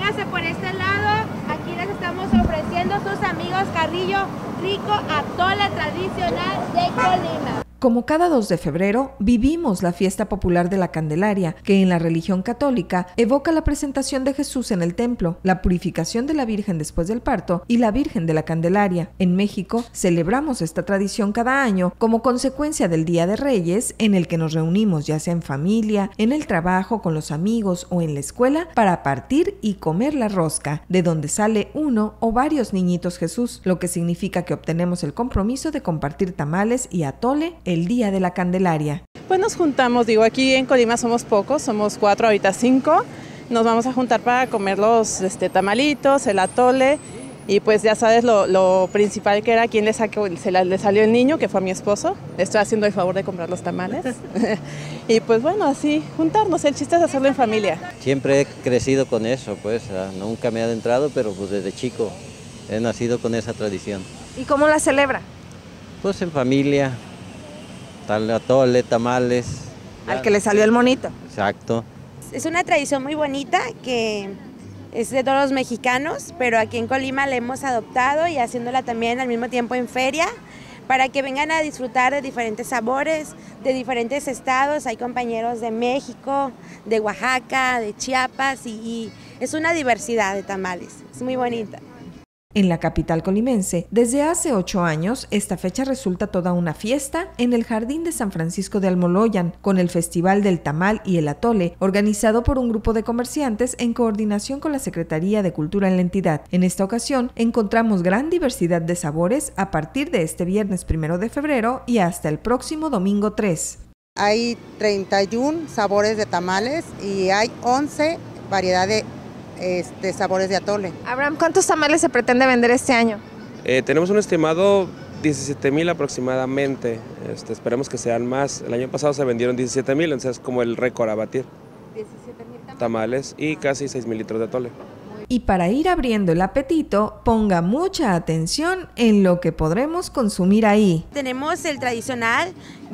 Véngase por este lado, aquí les estamos ofreciendo sus amigos Carrillo Rico Atole tradicional de Colima. Como cada 2 de febrero, vivimos la fiesta popular de la Candelaria, que en la religión católica evoca la presentación de Jesús en el templo, la purificación de la Virgen después del parto y la Virgen de la Candelaria. En México, celebramos esta tradición cada año como consecuencia del Día de Reyes, en el que nos reunimos ya sea en familia, en el trabajo, con los amigos o en la escuela para partir y comer la rosca, de donde sale uno o varios niñitos Jesús, lo que significa que obtenemos el compromiso de compartir tamales y atole el Día de la Candelaria. Pues nos juntamos, aquí en Colima somos pocos, somos 4, ahorita 5. Nos vamos a juntar para comer los tamalitos, el atole y pues ya sabes lo principal que era a quien le salió el niño, que fue a mi esposo. Le estoy haciendo el favor de comprar los tamales. Y pues bueno, así juntarnos, el chiste es hacerlo en familia. Siempre he crecido con eso, pues nunca me he adentrado, pero pues desde chico he nacido con esa tradición. ¿Y cómo la celebra? Pues en familia. Atole, tamales. Al que le salió el monito. Exacto. Es una tradición muy bonita que es de todos los mexicanos, pero aquí en Colima la hemos adoptado y haciéndola también al mismo tiempo en feria, para que vengan a disfrutar de diferentes sabores, de diferentes estados. Hay compañeros de México, de Oaxaca, de Chiapas y es una diversidad de tamales, es muy bonita. En la capital colimense, desde hace 8 años, esta fecha resulta toda una fiesta en el Jardín de San Francisco de Almoloyan, con el Festival del Tamal y el Atole, organizado por un grupo de comerciantes en coordinación con la Secretaría de Cultura en la entidad. En esta ocasión, encontramos gran diversidad de sabores a partir de este viernes 1 de febrero y hasta el próximo domingo 3. Hay 31 sabores de tamales y hay 11 variedades de sabores de atole. Abraham, ¿cuántos tamales se pretende vender este año? Tenemos un estimado 17,000 aproximadamente. Esperemos que sean más. El año pasado se vendieron 17,000, entonces es como el récord a batir. 17,000 tamales y casi 6,000 litros de atole. Y para ir abriendo el apetito, ponga mucha atención en lo que podremos consumir ahí. Tenemos el tradicional,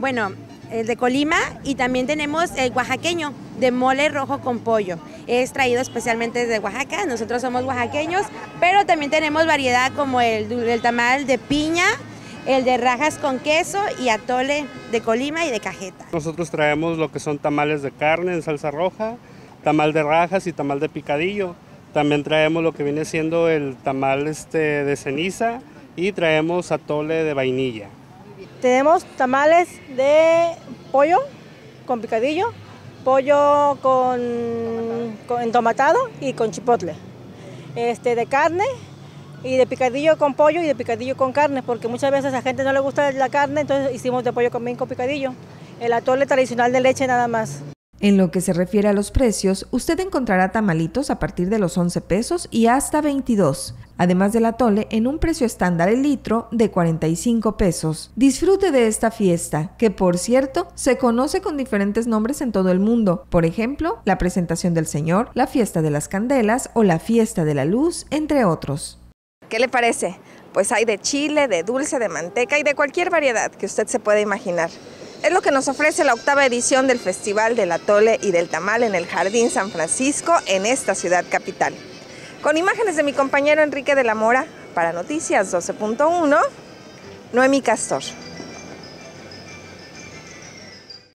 el de Colima, y también tenemos el oaxaqueño de mole rojo con pollo. Es traído especialmente desde Oaxaca, nosotros somos oaxaqueños, pero también tenemos variedad como el tamal de piña, el de rajas con queso y atole de Colima y de cajeta. Nosotros traemos lo que son tamales de carne en salsa roja, tamal de rajas y tamal de picadillo. También traemos lo que viene siendo el tamal de ceniza y traemos atole de vainilla. Tenemos tamales de pollo con picadillo, pollo con entomatado y con chipotle, de carne y de picadillo con pollo y de picadillo con carne, porque muchas veces a la gente no le gusta la carne, entonces hicimos de pollo con picadillo. El atole tradicional de leche nada más. En lo que se refiere a los precios, usted encontrará tamalitos a partir de los 11 pesos y hasta 22, además del atole en un precio estándar el litro de 45 pesos. Disfrute de esta fiesta, que por cierto, se conoce con diferentes nombres en todo el mundo, por ejemplo, la presentación del Señor, la fiesta de las candelas o la fiesta de la luz, entre otros. ¿Qué le parece? Pues hay de chile, de dulce, de manteca y de cualquier variedad que usted se pueda imaginar. Es lo que nos ofrece la 8ª edición del Festival del Atole y del Tamal en el Jardín San Francisco en esta ciudad capital. Con imágenes de mi compañero Enrique de la Mora, para Noticias 12.1, Noemí Castor.